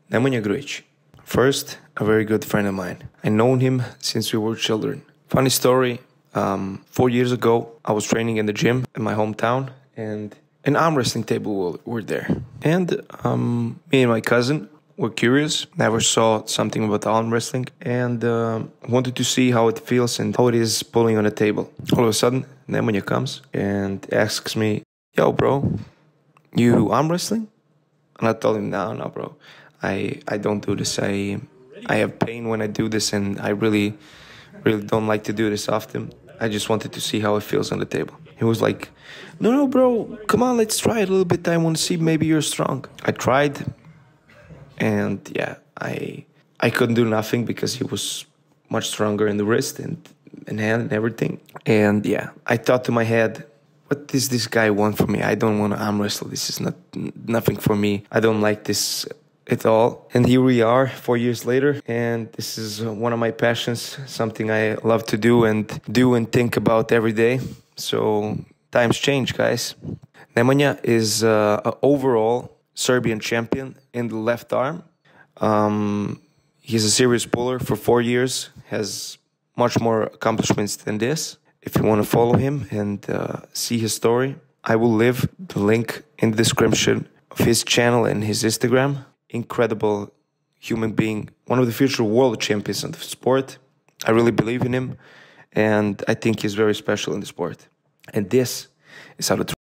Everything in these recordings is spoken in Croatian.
Nemanja Grujic. First, a very good friend of mine. I known him since we were children. Funny story, 4 years ago, I was training in the gym in my hometown and an arm wrestling table were there. And me and my cousin were curious, never saw something about arm wrestling and wanted to see how it feels and how it is pulling on a table. All of a sudden, Nemanja comes and asks me, "Yo, bro, you arm wrestling?" And I told him, no, bro. I don't do this. I have pain when I do this, and I really don't like to do this often. I just wanted to see how it feels on the table. He was like, no, bro, come on, let's try it a little bit. I want to see maybe you're strong. I tried, and yeah, I couldn't do nothing because he was much stronger in the wrist and hand and everything. And yeah, I thought to my head, what does this guy want from me? I don't want to arm wrestle. This is nothing for me. I don't like this at all. And here we are 4 years later, and this is one of my passions, something I love to do and think about every day. So times change, guys. Nemanja is an overall Serbian champion in the left arm. He's a serious puller for 4 years, has much more accomplishments than this. If you want to follow him and see his story, I will leave the link in the description of his channel and his Instagram. Incredible human being, one of the future world champions of the sport. I really believe in him, and I think he's very special in the sport. And this is how the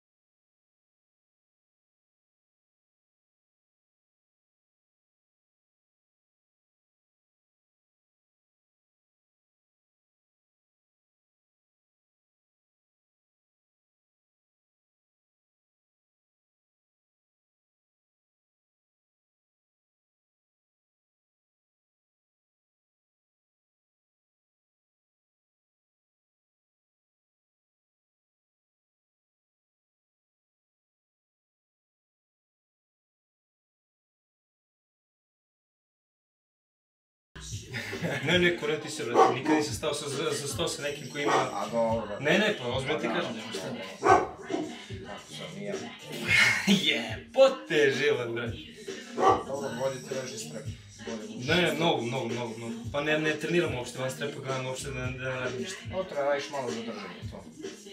Ne, ko ne ti se vrati, nikad nisam stao za sto sa nekim koji ima... A dobro, brate. Ne, pa ozbiljno ti kažem, nema šta. Kako sam, nije. Jebote, živan, bre. Dobro, bolje ti leži strep. Ne, mnogo. Pa ne treniram uopšte, van strepa gledam uopšte da ne radim ništa. Ovo treba radiš malo za držanje, to.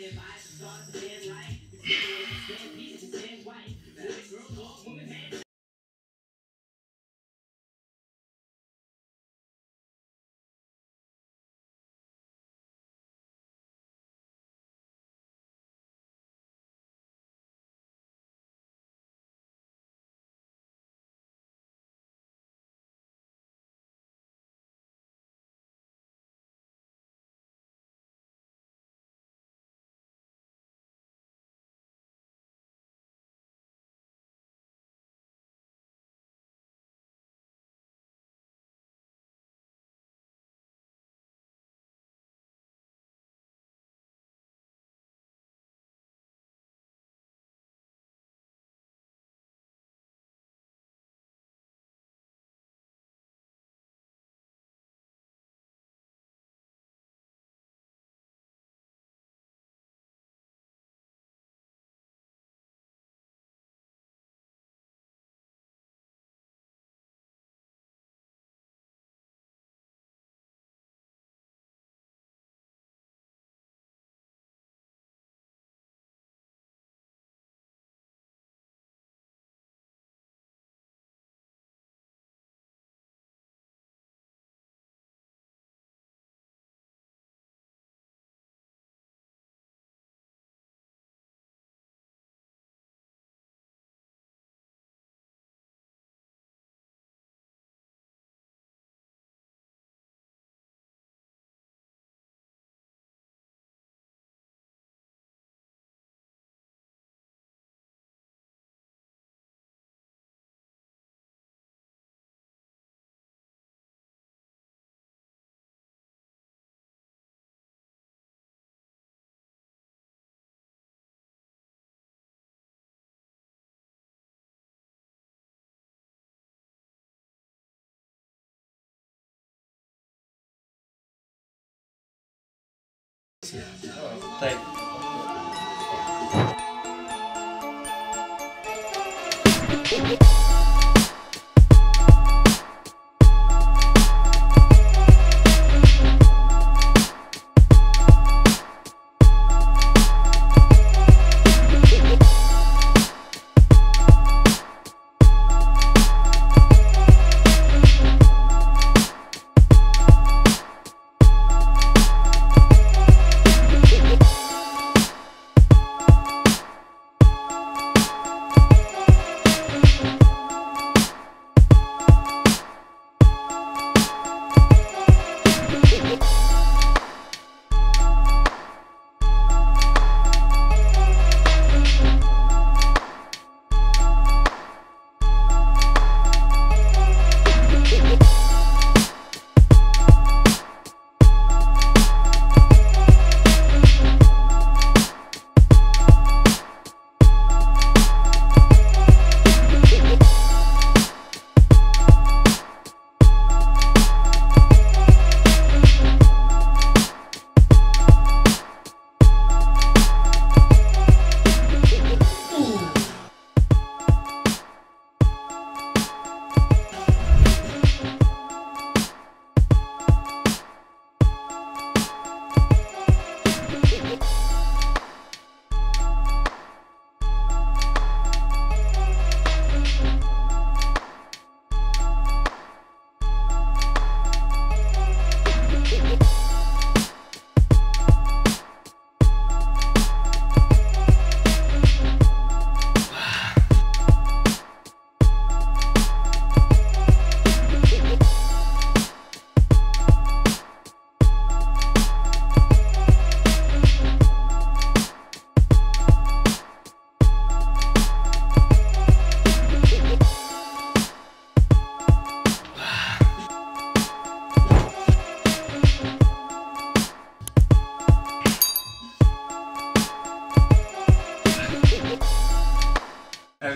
Taj.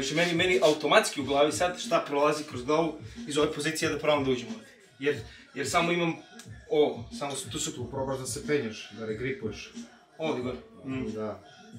Najviše meni automatski u glavi sad šta prolazi kroz glavu iz ove pozicije da pravom da uđem ovdje. Jer samo imam ovo, samo tu su... Tu probaš da se penješ, da regripuješ. Ovdje gore. Da.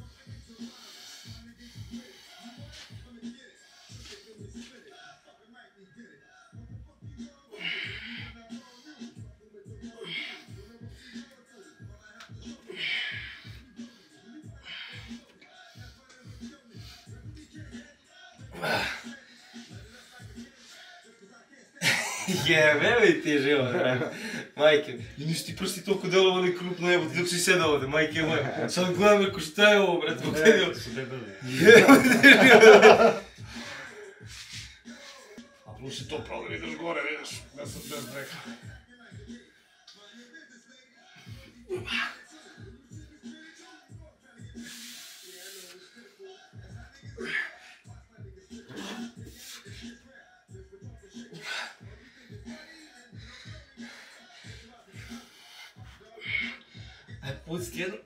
Jebe mi ti život, majke. I nisu ti prsti toliko delovali krupno jebote dok si sedao ovdje, majke moje. Sad gledam reko šta je ovo, brate, pogledio. Su debeli. Jebe ti život. A plus je to problem, ideš gore, vidiš, bez breka. Aj, pusti jedno.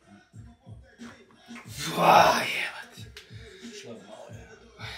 Jebati. Šlo je malo, je.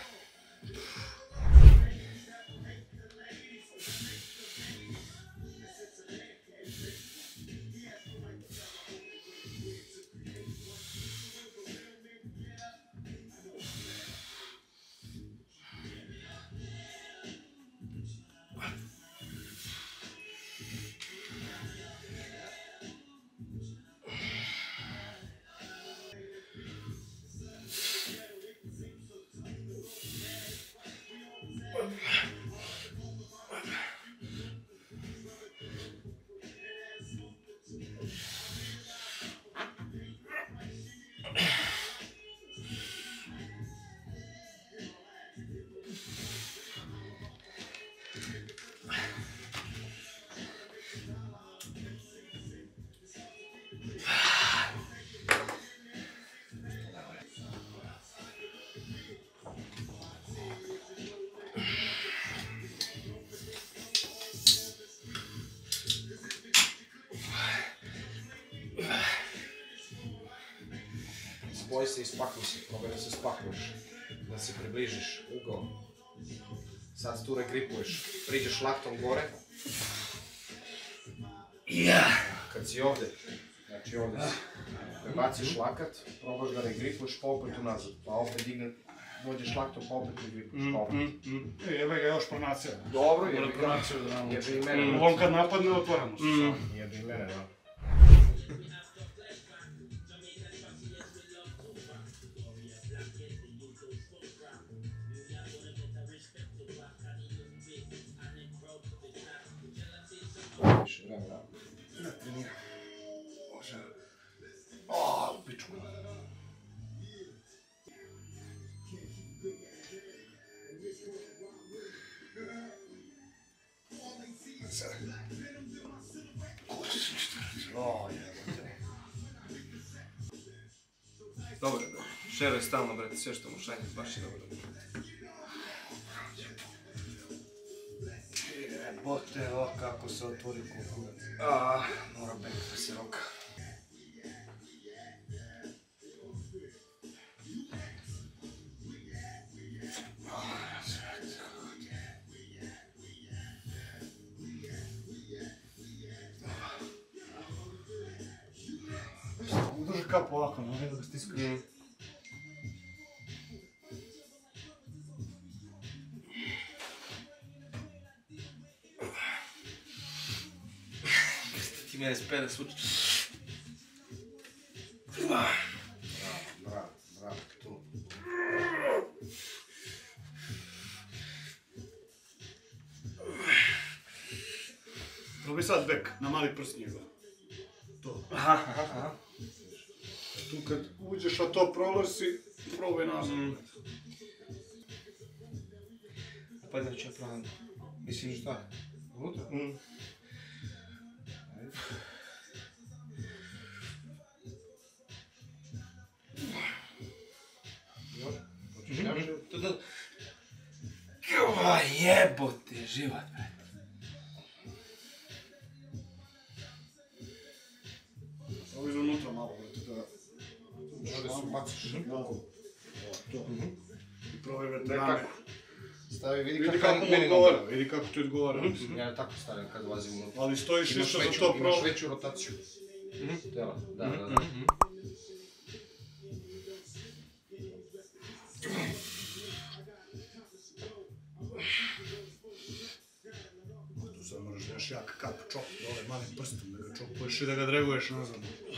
Spoj se i spakuj se, probaj da se spakuješ, da se približiš ugao. Sad tu regripuješ, priđeš laktom gore. Kad si ovdje, znači ovdje si, prebaciš lakat, probaš da regripuješ pa opet unazad, pa opet dođeš laktom pa opet regripuješ, pa opet. Jebe ga još pronacija. Dobro, Mora jebi ga. pronaciju da nam Jebi i mene. On kad napadne, otvaramo se samo. Jebi i mene, da. Više vremena. Da treniram. Može. O, u pičku. O, jebote. Dobro, da. Šeruje stalno, brate, sve što mu šanje, baš je dobro. Jebote, o kako se otvori kukurac. Mora bek da se roka. Udrži kap ovako, no ne da ga stiskaš. Ti mene spere svuči. Bravo, tu. Probaj sad bek, na mali prst njega. To. Aha. Tu kad uđeš, a to prolazi, probaj nazad. Pa da ću ja pravim. Mislim šta? Unutra? Još? Hoćeš jače? Jebote, život, brate. Ovo iznutra malo, brate, da... Ovdje su baciš bokom. To. Probaj Ne veterane. kako. Stavi, vidi Vidi kakav kako mu meni odgovara, odgovara. vidi kako ti odgovara. mislim. Ja tako stavim kad ulazim unutra. Ali stojiš Imaš isto za veću, to imaš probaj. veću rotaciju. Tela, da. Tu sad moraš da još jak kap čop dole malim prstom da ga čopuješ i da ga dreguješ nazad.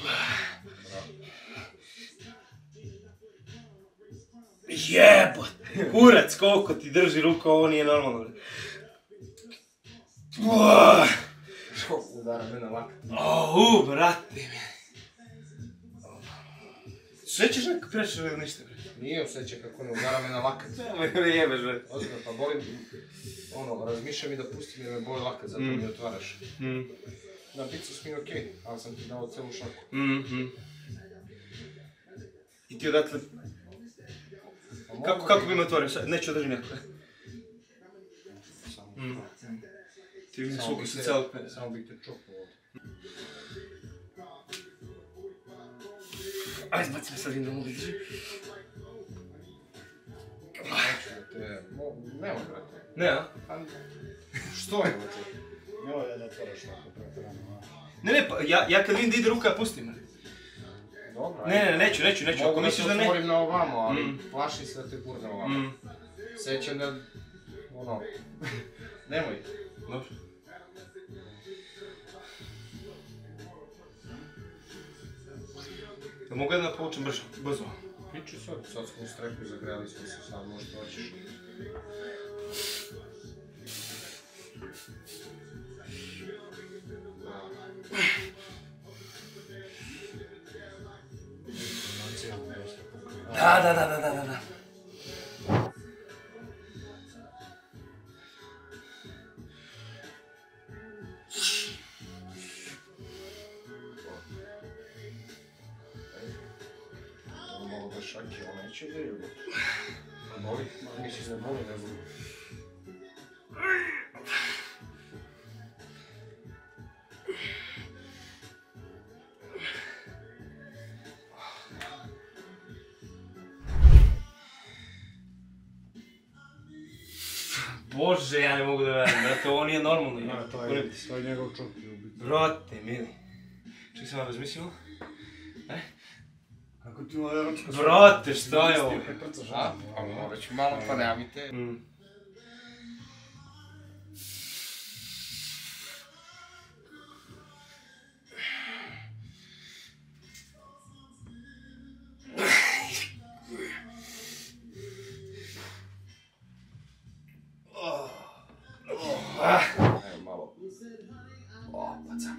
Jebote, kurac, koliko ti drži ruka, ovo nije normalno. Udara me na lakat. Brate mi. Svećeš nekako prešao ili ništa, bre? Nije osjeća kako ne udara me na lakat. Me jebeš, bre. Ozbiljno, pa bolim, razmišljam i da pustim jer me boli lakat, zato mi otvaraš. Na bicus mi je okej, ali sam ti dao celu šaku. I ti odatle... Kako bi me otvorio? Neću održim nekako. Ti mi suku se celog pene. Samo bih te čopao ovdje. Aj, zbaci me sad vidim da mogu drži. Nemo, brate. Ne, a? Što je, brate? Nemoj da otvaraš tako pretrano. Ne, pa ja kad vidim da ide ruka, ja pustim, bre. Dobro, Ne, neću, ako mogu da misliš se da ne... otvorim na ovamo, ali plašim se da te gurne ovamo. Sećam da, nemoj. Dobro. Da mogu jedan da povučem brzo. Priču sad smo u strepu, zagrali smo se, sad možda hoćeš. Da. Malo da šaki, ona neće da je ljubot. Boli? Misliš da boli, ne boli. Bože, ja ne mogu da verujem, brate, ovo nije normalno. Ne, to je njegov čop. Brate, mili. Čekaj sam vam razmislio. Kako ti ova evropska... Brate, šta je ovo? A, pa morat ću malo, pa nema mi te. Evo malo. Paca.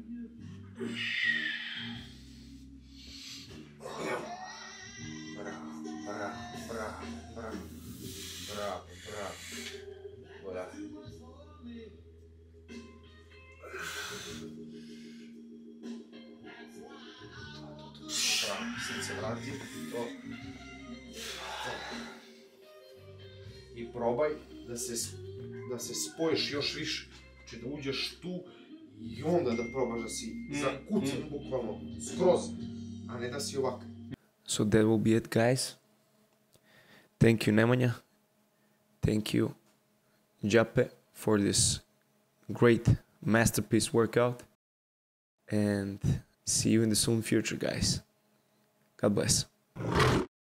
Bravo. Voda. Bravo, sad se vrati. To. I probaj da se spojiš još više. Znači da uđeš tu i onda da probaš da si zakucan bukvalno, skroz, a ne da si ovak. So that will be it, guys. Thank you, Nemanja. Thank you, Jape, for this great masterpiece workout. And see you in the soon future, guys. God bless.